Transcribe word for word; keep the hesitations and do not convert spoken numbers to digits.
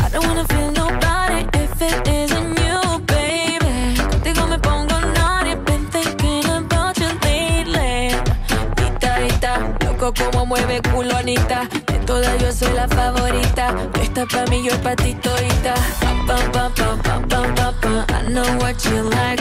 I don't wanna feel nobody if it isn't you, baby. Contigo me pongo naughty, been thinking about you lately. Ita, ita, loco como mueve culo Anita. De todas yo soy la favorita. Tú estás pa' mí, yo pa' ti todita. Pa, pa, pa, pa, pa, pa, pa. I know what you like.